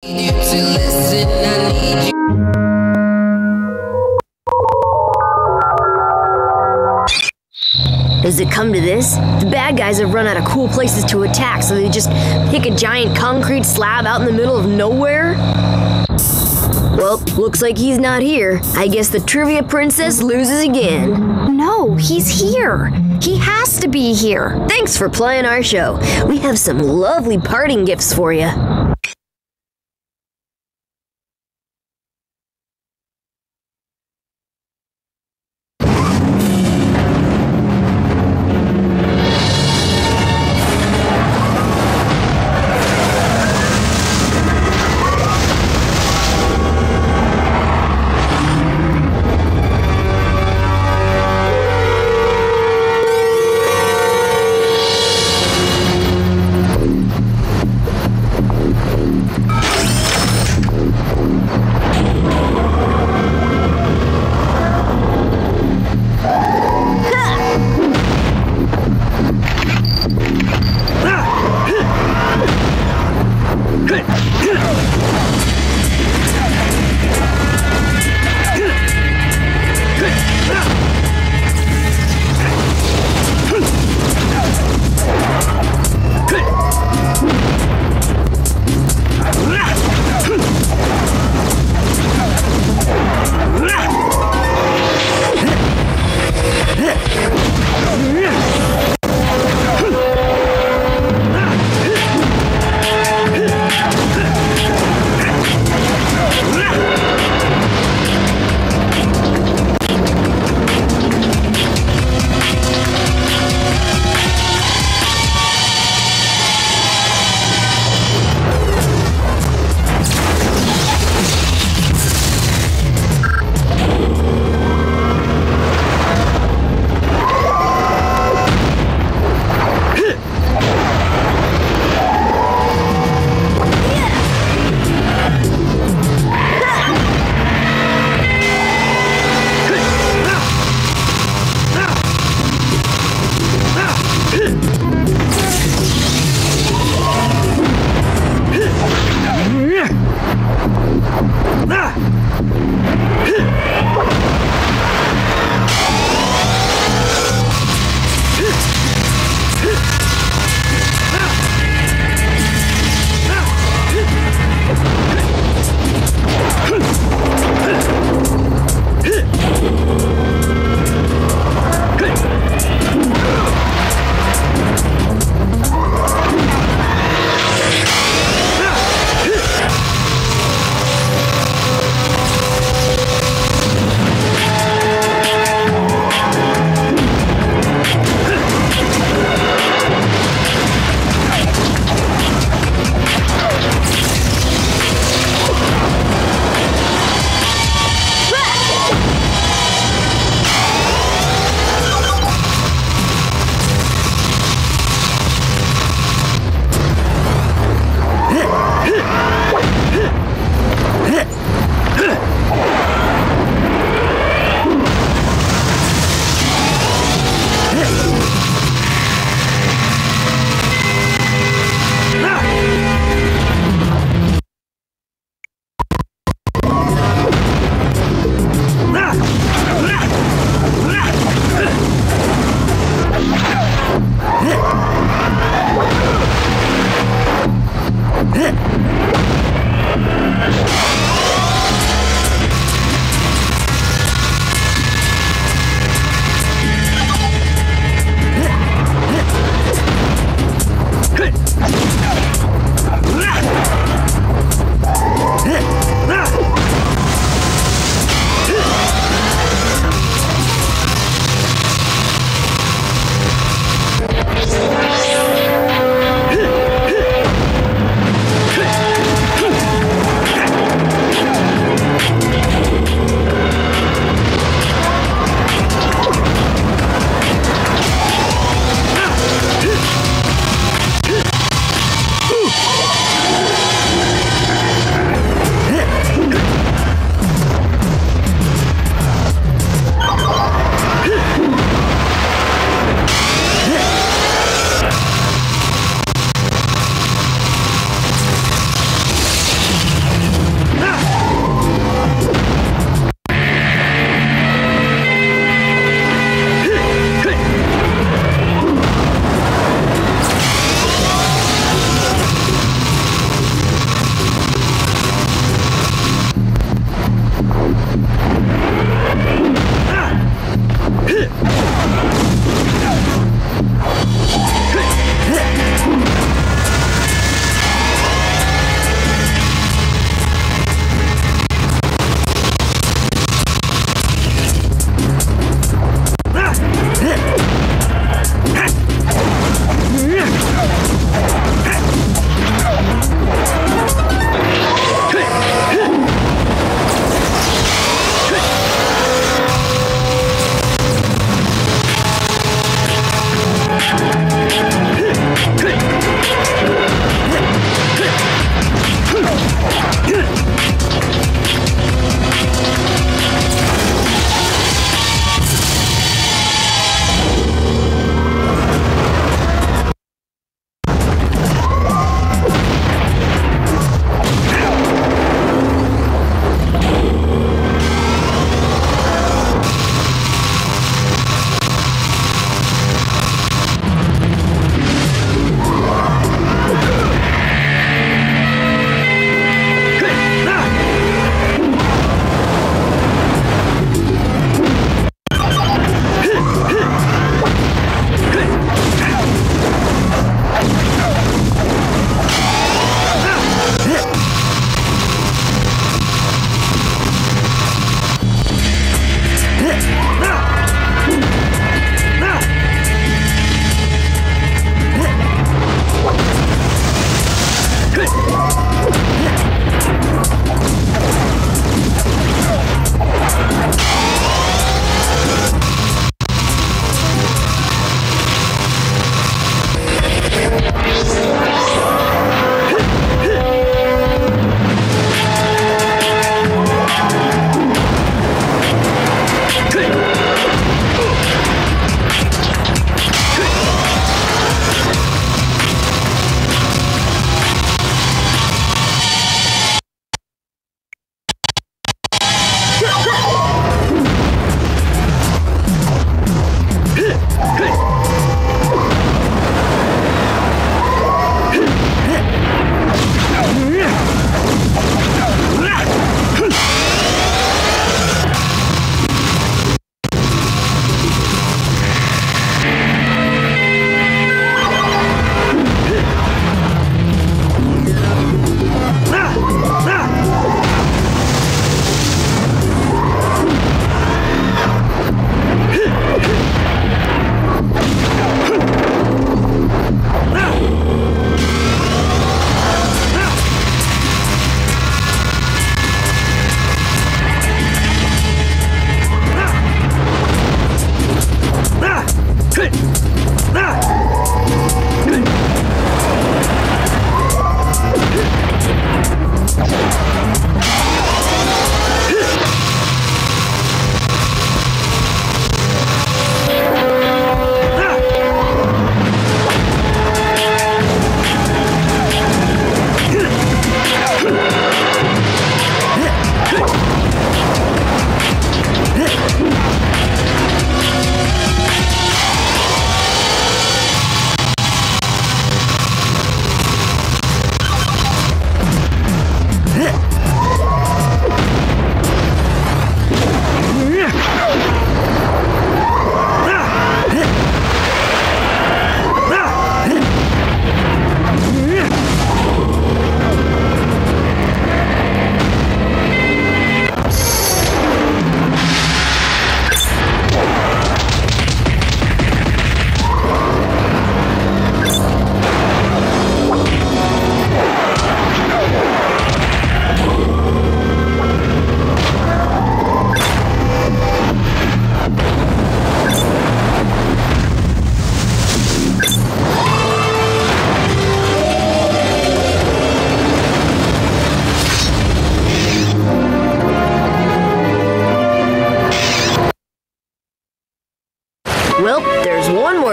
You to listen, I need you. Does it come to this? The bad guys have run out of cool places to attack, so they just pick a giant concrete slab out in the middle of nowhere? Well, looks like he's not here. I guess the Trivia Princess loses again. No, he's here. He has to be here. Thanks for playing our show. We have some lovely parting gifts for you.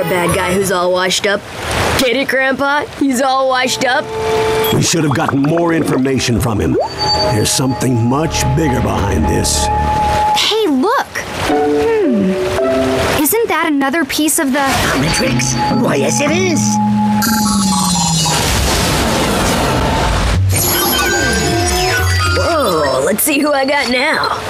bad guy who's all washed up. Get it, Grandpa? He's all washed up. We should have gotten more information from him. There's something much bigger behind this. Hey, look! Isn't that another piece of the... Omnitrix? Why, yes it is. Whoa, let's see who I got now.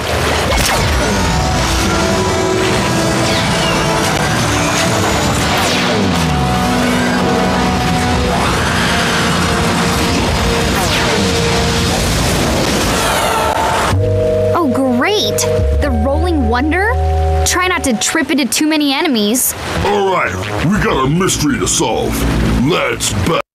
Oh, great! The Rolling Wonder? Try not to trip into too many enemies. All right, we got a mystery to solve. Let's